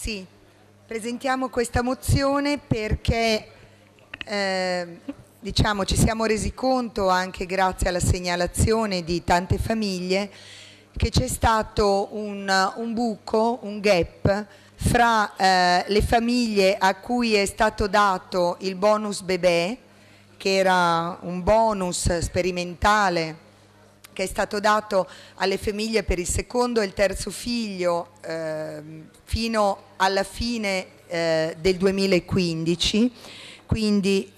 Sì, presentiamo questa mozione perché diciamo, ci siamo resi conto, anche grazie alla segnalazione di tante famiglie, che c'è stato un buco, un gap fra le famiglie a cui è stato dato il bonus bebè, che era un bonus sperimentale che è stato dato alle famiglie per il secondo e il terzo figlio fino alla fine del 2015. Quindi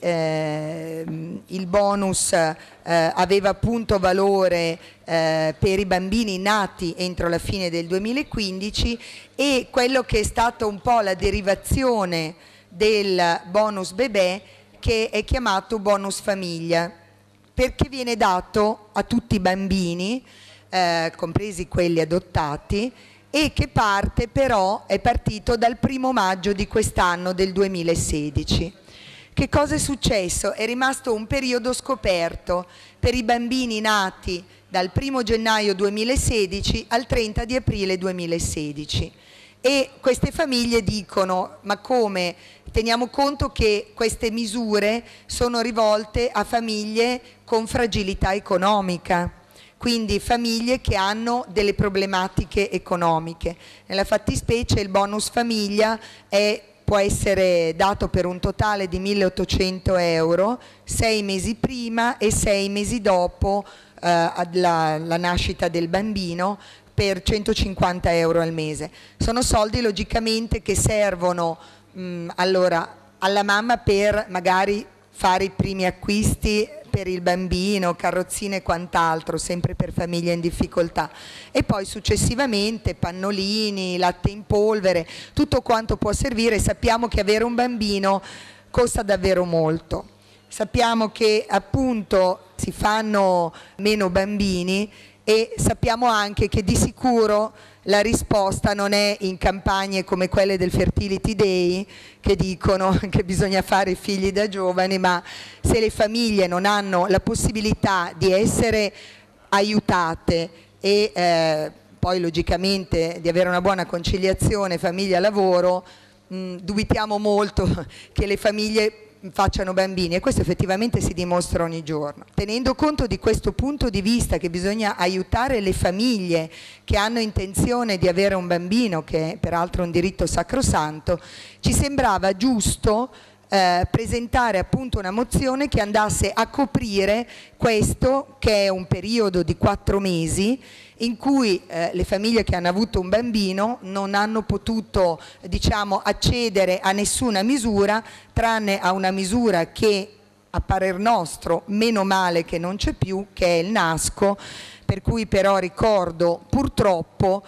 il bonus aveva appunto valore per i bambini nati entro la fine del 2015, e quello che è stato un po' la derivazione del bonus bebè, che è chiamato bonus famiglia, perché viene dato a tutti i bambini, compresi quelli adottati, e che però è partito dal 1° maggio di quest'anno, del 2016. Che cosa è successo? È rimasto un periodo scoperto per i bambini nati dal 1° gennaio 2016 al 30 di aprile 2016. E queste famiglie dicono: ma come? Teniamo conto che queste misure sono rivolte a famiglie con fragilità economica, quindi famiglie che hanno delle problematiche economiche. Nella fattispecie il bonus famiglia può essere dato per un totale di 1.800 euro, 6 mesi prima e 6 mesi dopo la nascita del bambino, per 150 euro al mese. Sono soldi logicamente che servono allora alla mamma per magari fare i primi acquisti per il bambino, carrozzine e quant'altro, sempre per famiglie in difficoltà, e poi successivamente pannolini, latte in polvere, tutto quanto può servire. Sappiamo che avere un bambino costa davvero molto, sappiamo che appunto si fanno meno bambini, e sappiamo anche che di sicuro la risposta non è in campagne come quelle del Fertility Day, che dicono che bisogna fare figli da giovani, ma se le famiglie non hanno la possibilità di essere aiutate e poi logicamente di avere una buona conciliazione famiglia-lavoro, dubitiamo molto che le famiglie facciano bambini, e questo effettivamente si dimostra ogni giorno. Tenendo conto di questo punto di vista, che bisogna aiutare le famiglie che hanno intenzione di avere un bambino, che è peraltro un diritto sacrosanto, ci sembrava giusto presentare appunto una mozione che andasse a coprire questo, che è un periodo di 4 mesi in cui le famiglie che hanno avuto un bambino non hanno potuto, diciamo, accedere a nessuna misura, tranne a una misura che a parer nostro meno male che non c'è più, che è il NASCO, per cui però ricordo purtroppo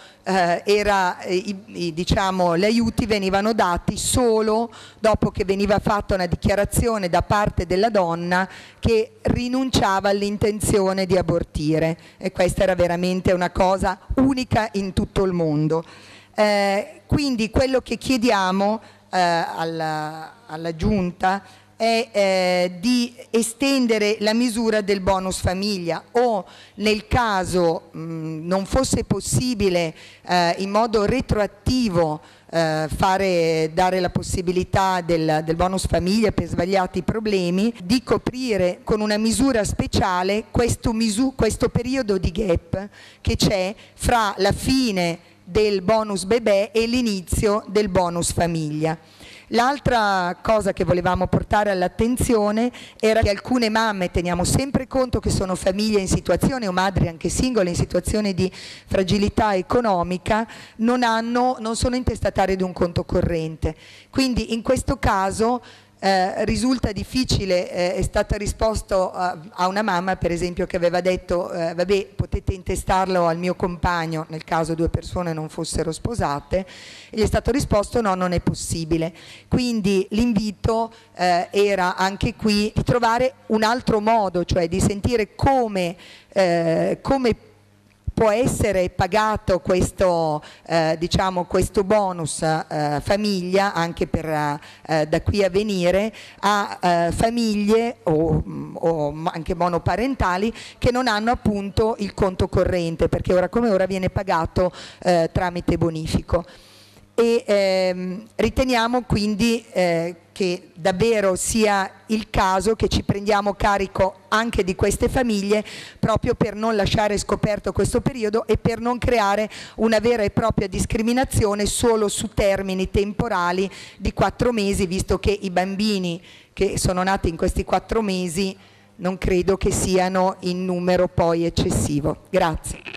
diciamo, gli aiuti venivano dati solo dopo che veniva fatta una dichiarazione da parte della donna che rinunciava all'intenzione di abortire, e questa era veramente una cosa unica in tutto il mondo. Quindi quello che chiediamo alla Giunta è di estendere la misura del bonus famiglia, o nel caso non fosse possibile in modo retroattivo dare la possibilità del bonus famiglia per svariati problemi, di coprire con una misura speciale questo periodo di gap che c'è fra la fine del bonus bebè e l'inizio del bonus famiglia. L'altra cosa che volevamo portare all'attenzione era che alcune mamme, teniamo sempre conto che sono famiglie in situazione, o madri anche singole in situazione di fragilità economica, non sono intestatarie di un conto corrente. Quindi in questo caso risulta difficile, è stata risposto a una mamma per esempio che aveva detto vabbè, potete intestarlo al mio compagno nel caso 2 persone non fossero sposate, e gli è stato risposto no, non è possibile. Quindi l'invito era anche qui di trovare un altro modo, cioè di sentire come può essere pagato questo, diciamo, questo bonus famiglia anche per da qui a venire a famiglie o anche monoparentali che non hanno appunto il conto corrente, perché ora come ora viene pagato tramite bonifico. e riteniamo quindi che davvero sia il caso che ci prendiamo carico anche di queste famiglie, proprio per non lasciare scoperto questo periodo e per non creare una vera e propria discriminazione solo su termini temporali di 4 mesi, visto che i bambini che sono nati in questi 4 mesi non credo che siano in numero poi eccessivo. Grazie.